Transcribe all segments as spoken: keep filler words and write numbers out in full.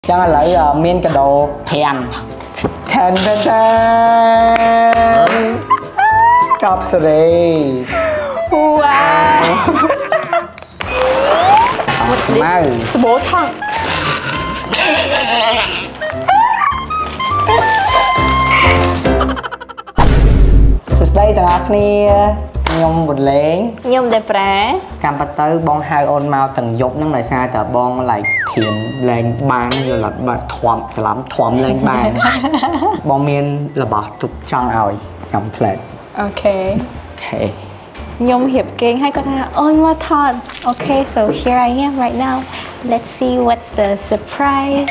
Chẳng là lấy uh, miên cái đồ thèm thèm thèm thèm cọp sợi wow what's this ស្បូរថង់សួស្តីទាំងអស់គ្នាខ្ញុំបុលេងខ្ញុំដែរប្រាកម្មបទៅបងហៅអូនមកទាំងយប់ហ្នឹងដោយសារតែបងឡៃធៀមលេងបានយល់អត់បាត់ធំច្រឡំធំលេងបានបងមានរបស់ទុកចង់ឲ្យខ្ញុំផ្លែតអូខេអូខេខ្ញុំរៀបគេងឲ្យគាត់ថាអូនមកថតអូខេ so here I am right now let's see what's the surprise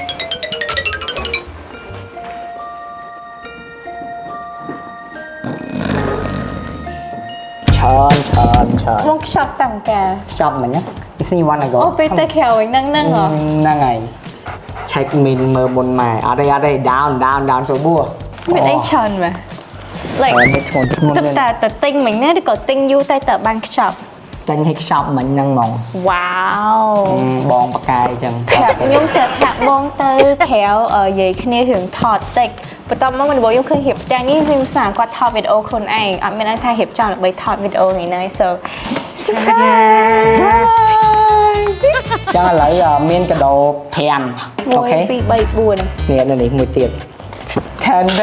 ច្រើនច្រើនច្រើនមកខ្ចប់តាំងកាខ្ចប់មិញណាពីវ៉ាន់ណាកូអូពេលទៅក្រោយហ្នឹងហ្នឹងហ៎ហ្នឹងហើយ check min មើលមុនម៉ែអត់ទេអត់ទេ down down down សូបួរមានអីច្រើនមែន like ធ្ងន់ធ្ងន់តែតែទិញមិញណាឬក៏ទិញយូរតែតើបានខ្ចប់ទិញឲ្យខ្ចប់មិញហ្នឹងហ្មងវ៉ាវបងបកាយអញ្ចឹងប្រាប់ខ្ញុំសិតថាបងទៅក្រៅនិយាយគ្នារឿងថតតិចបន្ទាប់មកមិនបងខ្ញុំឃើញរៀបទាំងនេះខ្ញុំស្មានគាត់ថតវីដេអូខ្លួនឯងអត់មានន័យថារៀបចំដើម្បីថតវីដេអូថ្ងៃនេះ so surprise ចឹងឥឡូវមានកាដូប្រាំអូខេមួយពីរបីបួននេះនេះមួយទៀតថែមថែ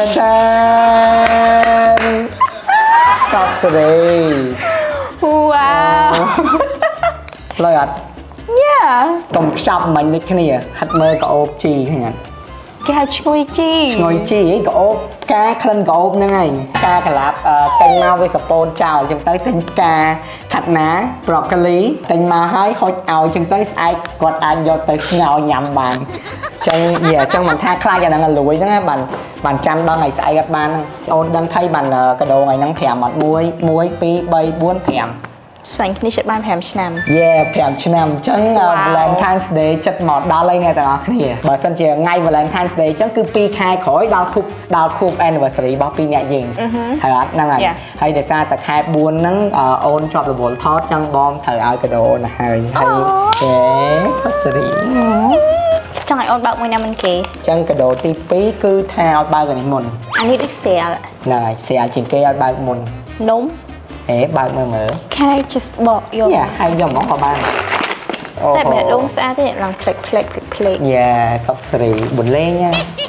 មកប់សេរីវ៉ាវឡើយអត់ Yeah កុំខ្ចប់មិញដូចគ្នាហាត់មើលក្អូបជីហ្នឹងគេហៅឈ្ងុយជីឈ្ងុយជីអីក្អូបផ្កាក្លិនក្អូបហ្នឹងឯងផ្កាកលាប់ទិញមកវាសពូនចោលអញ្ចឹងទៅទិញផ្កាខាត់ណាប្រូកូលីទិញមកហើយហុចឲ្យអញ្ចឹងទៅស្អែកគាត់អាចយកទៅស្ងោរញ៉ាំបានអញ្ចឹងយេអញ្ចឹងមិនថាខ្លាចអាហ្នឹងលួយហ្នឹងណាបានបានចាំដល់ថ្ងៃស្អែកអត់បានហ្នឹងអូនដឹងថៃបានកាដូថ្ងៃហ្នឹងប្រាំអត់មួយមួយពីរបីបួនប្រាំស្លាញ់គ្នាជិតបានប្រាំឆ្នាំយេប្រាំឆ្នាំអញ្ចឹង Valentine's Day ចិត្តមកដល់ហើយអ្នកទាំងអស់គ្នាបើសិនជាថ្ងៃ Valentine's Day អញ្ចឹងគឺពីរខែក្រោយដល់ធុបដល់ខួប anniversary របស់ពីរអ្នកយើងហើយអត់ហ្នឹងហើយហើយដោយសារតែខែបួនហ្នឹងអូនជាប់រវល់ថតអញ្ចឹងបងត្រូវឲ្យកាដូណាហើយហើយយេ anniversary ចង់ឲ្យអូនបើកមួយណាមិនគេអញ្ចឹងកាដូទីពីរគឺថាឲ្យបើកអានេះមុនអានេះដូច sale ហ្នឹងហើយ sale ជាងគេឲ្យបើកមុននំអេបើកមើលមើល Can I just បកយកយ៉ាហើយយកមកក៏បានអូតែបែបដងស្អាតទេឡើងផ្លេកផ្លេកផ្លេកយ៉ាកប់សេរីបុលេង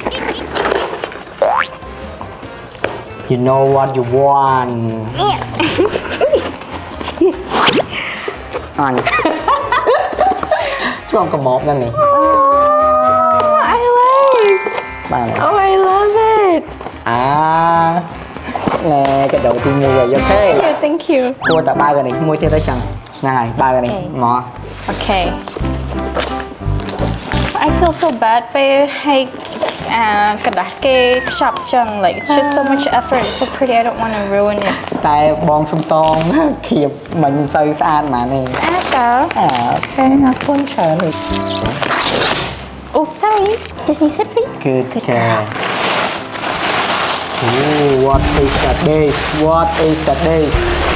You know what you want អញជួងកម៉បนั่นនេះ I like បាន Oh I love it អាណែកាដូទីមួយអូខេ Thank you គួរតែបើកអានេះមួយទៀតទៅចឹងហ្នឹងហើយបើកអានេះមក Okay I feel so bad ពេលឲ្យអាกระดาษគេខ្ចប់ចឹង like it's just so much effort it's so pretty I don't want to ruin it តែបងសុំតងគៀបមិនសូវស្អាតហ្មងនេះស្អាតតើអូខេអរគុណច្រើន Oh sorry Disney said please Good girl Oh, what is that this? What is that this?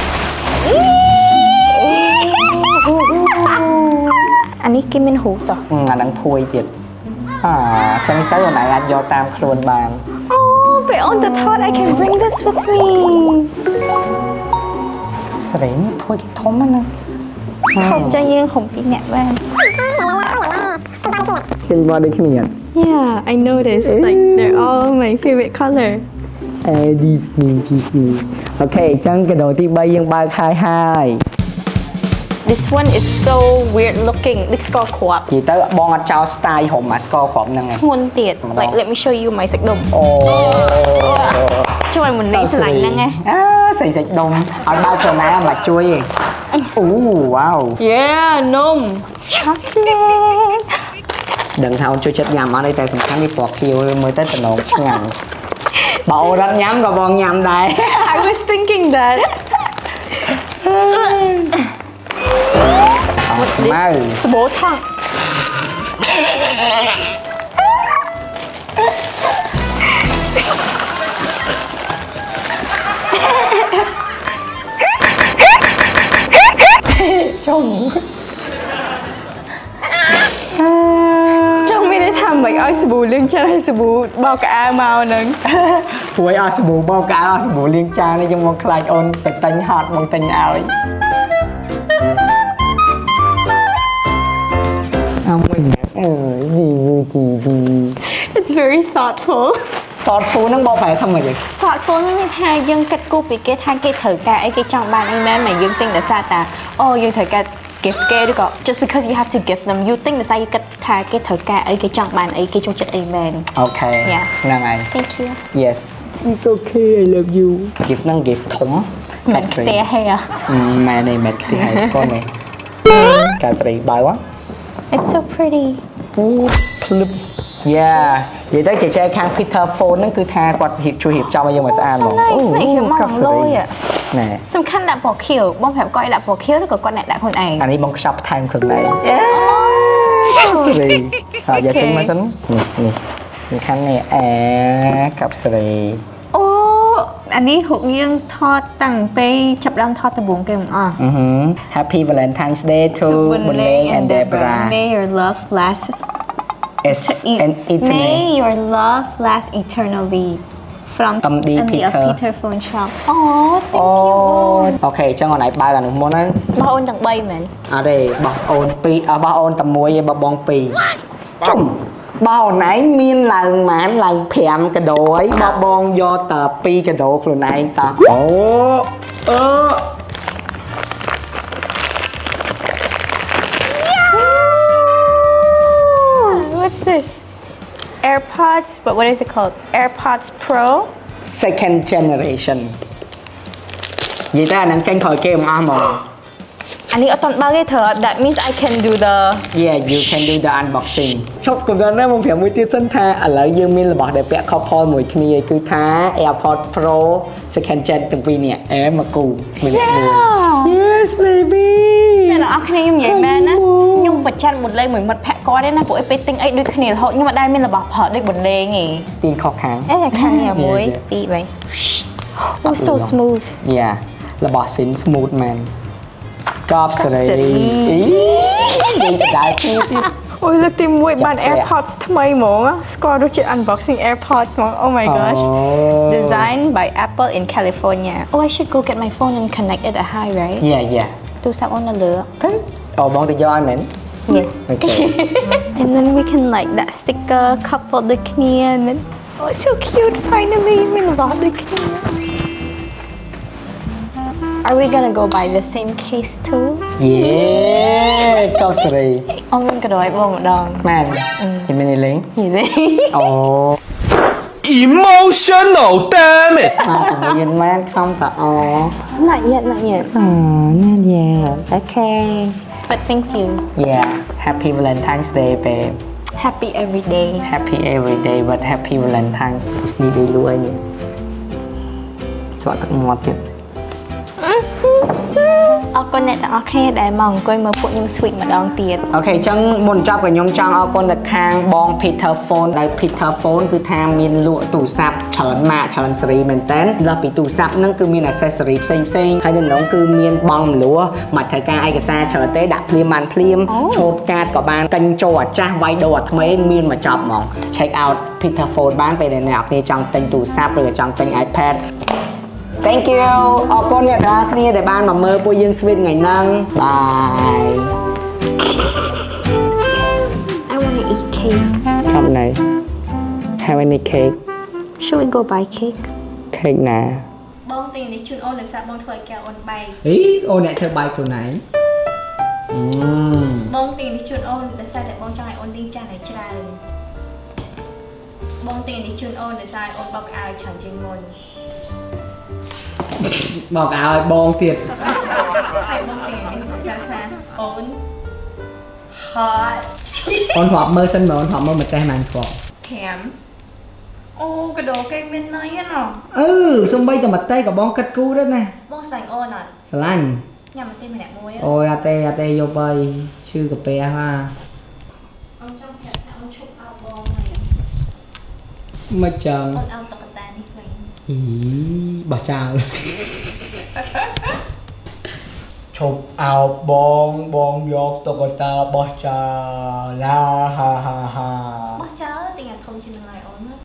អានេះគេមានរូបតោះអាហ្នឹងភួយទៀតអាចឹងទៅអូនឯងអាចយកតាមខ្លួនបានអូពេលអូនទៅថត I can bring this with me ស្រីនេះភួយគេធំណាស់ធំចឹងយើងហុំពីអ្នកបានឃើញមកដូចគ្នា Yeah I noticed like they're all my favorite color Disney Disney អូខេអញ្ចឹងកាដូទីបីយើងបើកហើយហើយ This one is so weird looking ដូចស្ករគ្រាប់និយាយទៅបងអត់ចោល style ហុំអាស្ករគ្រាប់ហ្នឹងឯងធ្ងន់ទៀត like let me show you my សាច់ដុំអូជួយមុនលេងស្រឡាញ់ហ្នឹងឯងអើសាច់សាច់ដុំឲ្យបើកខ្លួនណាមកជួយឯងអូ wow Yeah នំ chocolate ដឹងថាអូនជួយចិត្តញ៉ាំអត់ទេតែសំខាន់វាពណ៌ខៀវមើលទៅតំណងឆ្ងាញ់បើអូនអត់ញ៉ាំក៏បងញ៉ាំដែរ I was thinking that What's this ស្បូរថង់ចុងចុងមានន័យថាមិនឲ្យសាប៊ូលាងចានឲ្យសាប៊ូបោកកៅអៅមកនឹងព្រួយឲ្យសាប៊ូបោកកៅអៅសាប៊ូលាងចាននេះខ្ញុំមកខ្លាចអូនទៅទិញហត់មកទិញឲ្យអើមួយណាអើយនេះយូទី It's very thoughtful thoughtful ហ្នឹងបងប្រែថាម៉េច thoughtful ហ្នឹងមានថាយើងគិតគូរពីគេថាគេត្រូវការអីគេចង់បានអីមែនmàយើងទិញដោយសារតាអូយើងត្រូវការ gift គេឬក៏ just because you have to give them you ទិញដោយសារយើងគិតថាគេត្រូវការអីគេចង់បានអីគេចូលចិត្តអីមែនអូខេហ្នឹងហើយ Thank you Yes It's okay I love you gift ហ្នឹង gift ធំមិនខ្ទះហេម៉ែនេះមិនខ្ទះហេកូននេះកាស្រីបើ It's so pretty អូភ្លឹប Yeah និយាយទៅចេះខាង Peter Phone ហ្នឹងគឺថាគាត់ហៀបជួយហៀបចំឲ្យយើងមកស្អាតហ្មងអូកាស្រីណែសំខាន់ដាក់ពណ៌ខៀវបងប្រាប់គាត់ឲ្យដាក់ពណ៌ខៀវឬក៏គាត់អ្នកដាក់ខ្លួនឯងអានេះបងខ្ចប់ថែមខ្លួនឯងកាស្រីហើយយកចេញមកសិននេះនេះសំខាន់នេះអែកាស្រីអូអានេះហុកយើងថតតាំងពេលចាប់ដើមថតដំបូងគេមកអស់ Happy Valentine's Day to Bunling and Deborah May your love last It's an eternity. May your love last eternally from M D Peter. Peter Phone Shop. Oh, thank you. Okay, ចឹងអូនឯងបើកអានោះមុនហ្នឹងបោះអូនទាំងបីមែនអត់ទេបោះអូនពីរបោះអូនតែមួយឯងបោះបងពីរជុំបោះអូនឯងមានឡើងម៉ានឡើងfiveកាដូហើយបោះបងយកតែtwoកាដូខ្លួនឯងសោះអូអឺ This AirPods, but what is it called? AirPods Pro second generation និយាយតែអានឹងចេញក្រោយគេមកអស់ហ្មងអានេះអត់តន់បើកទេត្រូវ That means I can do the Yeah you can do the unboxing ឈប់កុំដល់ណាមកប្រាប់មួយទៀតសិនថាឥឡូវយើងមានរបស់ដែលពាក់ couple មួយគ្នាគឺថា AirPods Pro second gen ទាំងពីរនេះអេមកគូមួយមួយ Yes baby អ្នកនរអគ្នាខ្ញុំនិយាយមែនណាខ្ញុំប្រចាំមុនលេងមួយមិត្តភក្តិគាត់ទេណាពួកឯងពេលទិញអីដូចគ្នារហូតខ្ញុំអត់ដែរមានរបស់ប្រើដូចបន្លេងទេទាញខុសខាងអេខាងនេះមួយពីរបី Oh so smooth Yeah របស់ស៊ីន smooth man កប់សេរីអីនិយាយតែគ្នាទៀតអូយលើកទីមួយបាន AirPods ថ្មីហ្មងស្គាល់រសជាតិ unboxing AirPods ហ្មង Oh my gosh Designed by Apple in California Oh I should go get my phone and connect it at high right Yeah yeah ទូរស័ព្ទអូននៅលើអូបងទៅយកឲ្យមែន Okay And then we can like that sticker couple ដូចគ្នា and then Oh so cute finally មានរបស់ដូចគ្នា Are we gonna go buy the same case too? Yeah កោស្រីអូមានកដោឲ្យបងម្ដងមែនយីមានលេងយីលេងអូ Emotional damn it មកទៅមានមែនខំតអ Not yet not yet Oh not yet Okay But thank you Yeah Happy Valentine's Day babe Happy every day Happy every day but happy Valentine's នេះដេលួយនេះស្វាក់ទឹកមាត់ទៀតអរគុណអ្នកទាំងអស់គ្នាដែលមកអង្គុយមើលពួកខ្ញុំ sweet ម្ដងទៀតអូខេអញ្ចឹងមុនចប់ក៏ខ្ញុំចង់អរគុណទៅខាងបង Peter Phone ដែល Peter Phone គឺថាមានលក់ទូរស័ព្ទច្រើនម៉ាកច្រើនស៊េរីមែនតើលើសពីទូរស័ព្ទហ្នឹងគឺមាន accessory ផ្សេងផ្សេងហើយនៅក្នុងគឺមានបង់មលួមិនត្រូវការឯកសារច្រើនទេដាក់ភ្លាមបានភ្លាមឆូតកាតក៏បានទិញចូលអាចាស់វាយដូរអាថ្មីមានមកចប់ហ្មង check out Peter Phone បានពេលអ្នកនរគ្នាចង់ទិញទូរស័ព្ទឬក៏ចង់ទិញ iPad Thank you អរគុណអ្នកទាំងអស់គ្នាដែលបានមកមើលពួកយើង Sweet ថ្ងៃហ្នឹង Bye I want to eat cake ខំណៃ Have any cake Should we go buy cake Cake ណាបងទិញនេះជូនអូនដោយសារបងធ្វើឲ្យកែវអូនបែកអីអូនអ្នកធ្វើបែកខ្លួនឯងបងទិញនេះជូនអូនដោយសារតែបងចង់ឲ្យអូនលាងចានឲ្យច្រើនបងទិញនេះជូនអូនដោយសារអូនបោកអាវច្រើនជាងមុនបោកឲ្យបងទៀតហើយបងទីនេះទៅសិនថាអូន hot អូនធ្លាប់មើលសិនមើលអូនធ្លាប់មើលម្ចេះម៉ាញ់ធ្លាប់ fiveអូកដោគេមានណៃណោះអឺសំបីតែម្ទេសក៏បងគិតគូដែរណាបងស្លាញ់អូនអត់ស្លាញ់ញ៉ាំម្ទេសម្នាក់មួយអូយអត់ទេអត់ទេយកទៅឈឺកាពះហ่าអូនចង់ប្រាប់ថាអូនឈប់អោបបងហើយមិនចឹងអូនអោបតុក្កតានេះវិញអីបោះចោលឈប់អោបបងបងយកតុក្កតាបោះចោលឡាហាហាហាបោះចោលធំជាងនឹងហើយអូនណា